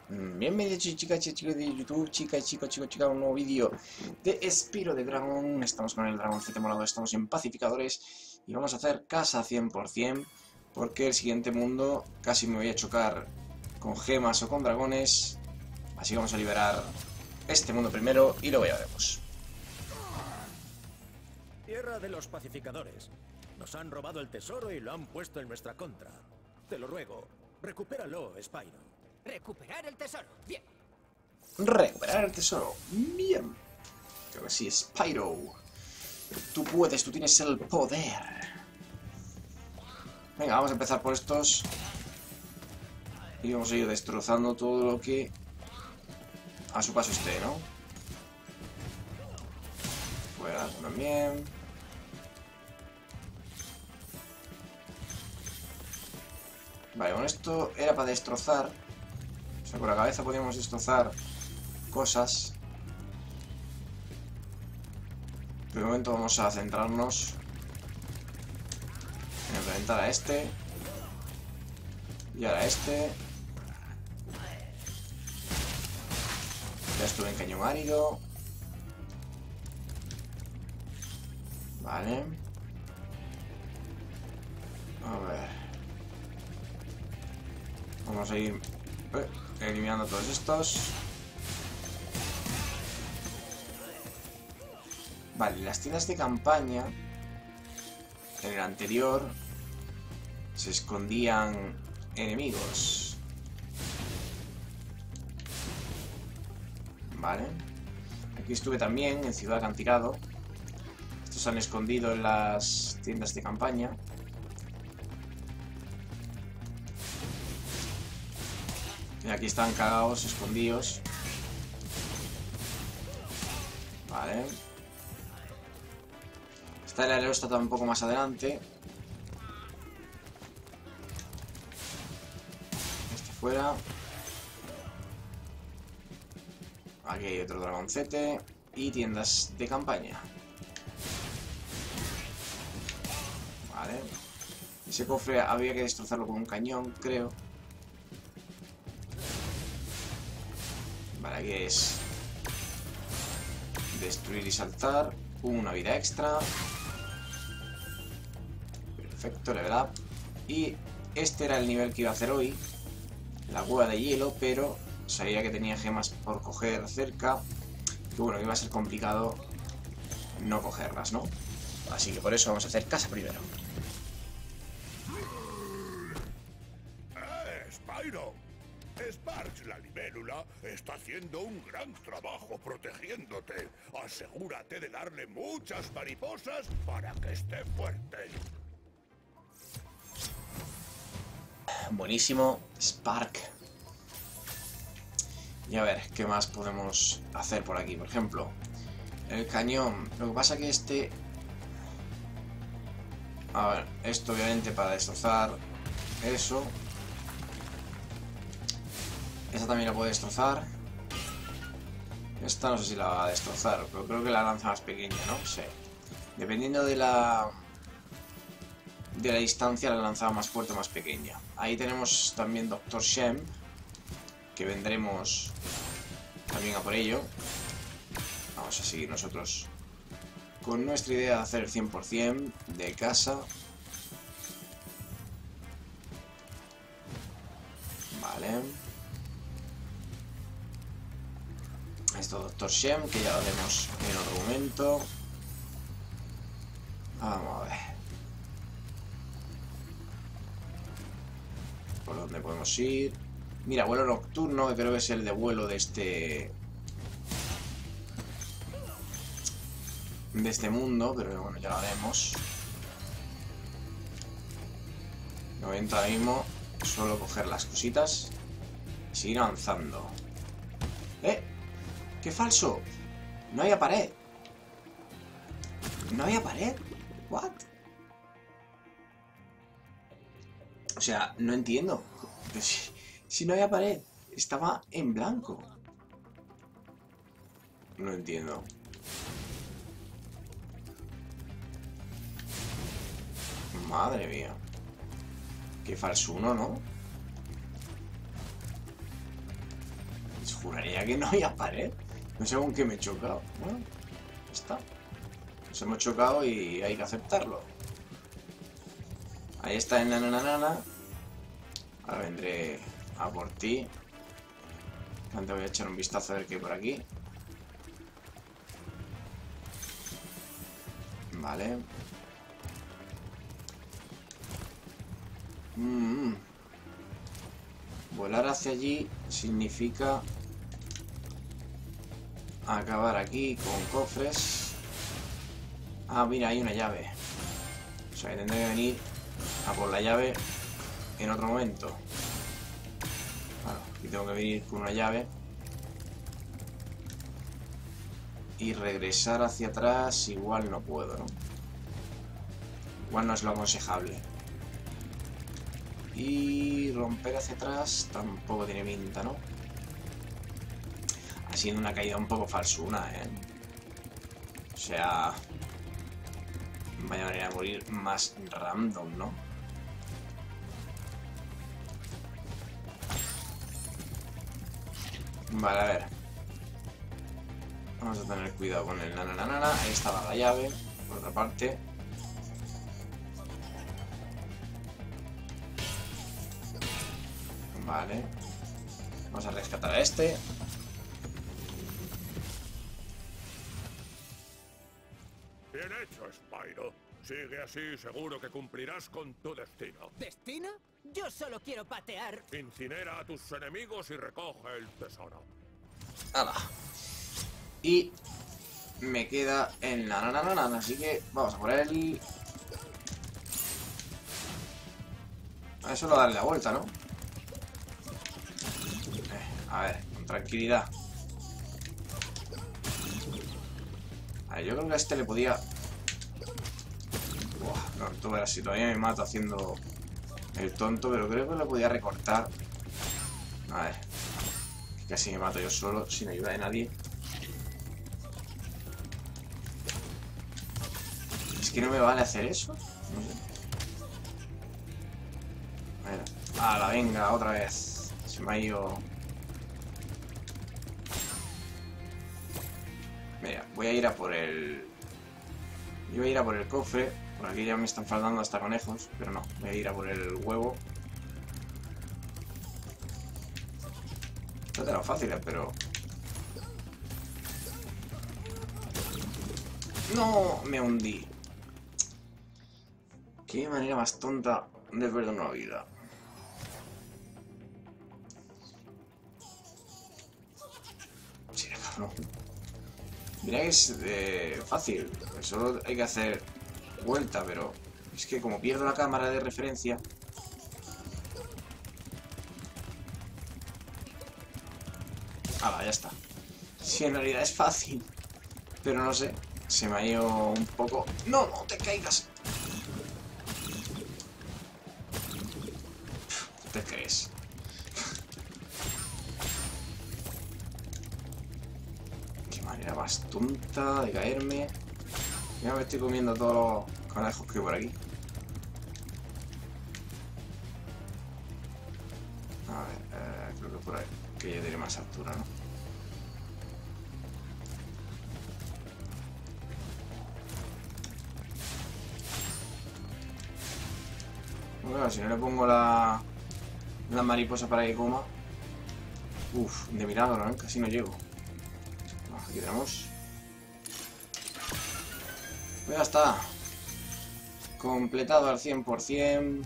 Bienvenidos chicas, chicos de YouTube, chicas, chicos, a un nuevo vídeo de Spyro the Dragon. Estamos con el dragoncito morado, estamos en pacificadores y vamos a hacer casa 100%, porque el siguiente mundo casi me voy a chocar con gemas o con dragones. Así que vamos a liberar este mundo primero y luego ya veremos. Tierra de los pacificadores. Nos han robado el tesoro y lo han puesto en nuestra contra. Te lo ruego, recupéralo, Spyro. Recuperar el tesoro. Bien. Recuperar el tesoro. Bien. Creo que sí, Spyro. Tú puedes, tú tienes el poder. Venga, vamos a empezar por estos. Y vamos a ir destrozando todo lo que a su paso esté, ¿no? Fuera también. Vale, con esto era para destrozar. O sea, con la cabeza podíamos destrozar cosas. Pero de momento vamos a centrarnos en enfrentar a este. Y ahora a este. Ya estuve en cañón árido. Vale. A ver. Vamos a ir eliminando todos estos. Vale, las tiendas de campaña en el anterior se escondían enemigos. Vale. Aquí estuve también en Ciudad Acantilado. Estos se han escondido en las tiendas de campaña. Y aquí están cagados, escondidos. Vale. El alero está un poco más adelante. Este fuera. Aquí hay otro dragoncete. Y tiendas de campaña. Vale. Ese cofre había que destrozarlo con un cañón, creo. Vale, aquí es destruir y saltar. Una vida extra. Perfecto, level up. Y este era el nivel que iba a hacer hoy. La cueva de hielo, pero sabía que tenía gemas por coger cerca. Que bueno, iba a ser complicado no cogerlas, ¿no? Así que por eso vamos a hacer casa primero. ¡Spyro! Sparks, la libélula, está haciendo un gran trabajo protegiéndote. Asegúrate de darle muchas mariposas para que esté fuerte. Buenísimo, Spark. Y a ver, ¿qué más podemos hacer por aquí? Por ejemplo, el cañón. Lo que pasa que este... A ver, esto obviamente para destrozar eso. Esta también la puede destrozar. Esta no sé si la va a destrozar, pero creo que la lanza más pequeña, ¿no? Sí. Dependiendo de la distancia, la lanzaba más fuerte o más pequeña. Ahí tenemos también Dr. Shem, que vendremos también a por ello. Vamos a seguir nosotros con nuestra idea de hacer el 100% de casa. Vale. Esto Dr. Shem, que ya lo haremos en otro momento. Vamos a ver. ¿Por dónde podemos ir? Mira, vuelo nocturno, que creo que es el de vuelo de este mundo, pero bueno, ya lo haremos. De momento ahora mismo solo coger las cositas y seguir avanzando. ¡Qué falso! No había pared. ¿No había pared? ¿What? O sea, no entiendo. Si no había pared, estaba en blanco. No entiendo. Madre mía. Qué falso uno, ¿no? Juraría que no había pared. No sé con qué me he chocado. Bueno, ya está. Nos hemos chocado y hay que aceptarlo. Ahí está el nananana. Ahora vendré a por ti. Antes voy a echar un vistazo a ver qué hay por aquí. Vale. Volar hacia allí significa acabar aquí con cofres. Ah, mira, hay una llave. O sea que tendré que venir a por la llave en otro momento. Claro, aquí tengo que venir con una llave. Y regresar hacia atrás igual no puedo, ¿no? Igual no es lo aconsejable. Y romper hacia atrás tampoco tiene pinta, ¿no? Ha sido una caída un poco falsuna, ¿eh? O sea... Vaya manera de morir más random, ¿no? Vale, a ver. Vamos a tener cuidado con el nananana. Ahí estaba la llave, por otra parte. Vale. Vamos a rescatar a este. Bien hecho, Spyro. Sigue así, seguro que cumplirás con tu destino. ¿Destino? Yo solo quiero patear. Incinera a tus enemigos y recoge el tesoro. Nada. Y me queda el nananana, así que vamos a por él. Es solo darle la vuelta, ¿no? A ver, con tranquilidad. A ver, yo creo que a este le podía... Buah, no, tú verás si todavía me mato haciendo el tonto, pero creo que lo podía recortar. A ver. Casi me mato yo solo, sin ayuda de nadie. Es que no me vale hacer eso. No sé. A ver. ¡Hala, venga! Otra vez. Se me ha ido... Mira, voy a ir a por el... Iba a ir a por el cofre. Por aquí ya me están faltando hasta conejos. Pero no, voy a ir a por el huevo. Esto era fácil, pero... ¡No! Me hundí. Qué manera más tonta de perder una vida. Sí, cabrón. Mira que es fácil. Solo hay que hacer vuelta, pero... Es que como pierdo la cámara de referencia... Ah, ya está. Sí, en realidad es fácil. Pero no sé. Se me ha ido un poco... ¡No, no te caigas! ¿Te crees? Qué manera más tonta de caerme. Ya me estoy comiendo todos los conejos que hay por aquí. A ver, creo que por ahí. Que ya tiene más altura, ¿no? Bueno, si no le pongo la mariposa para que coma. Uf, de milagro, ¿eh? Casi no llego. Aquí tenemos. Pues ya está. Completado al 100%.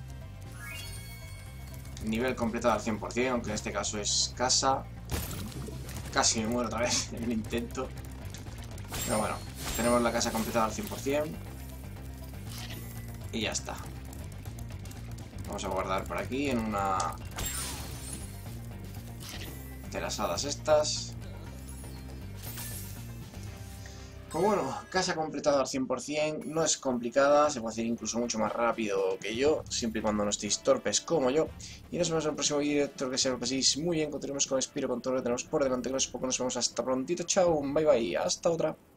Nivel completado al 100%, aunque en este caso es casa. Casi me muero otra vez en el intento. Pero bueno, tenemos la casa completada al 100%. Y ya está. Vamos a guardar por aquí en una de las hadas estas. Pues bueno, casa completada al 100%, no es complicada, se puede hacer incluso mucho más rápido que yo, siempre y cuando no estéis torpes como yo. Y nos vemos en el próximo vídeo, espero que se lo paséis muy bien, continuemos con Spyro, con todo lo que tenemos por delante, que no es poco, nos vemos hasta prontito, chao, bye bye, hasta otra.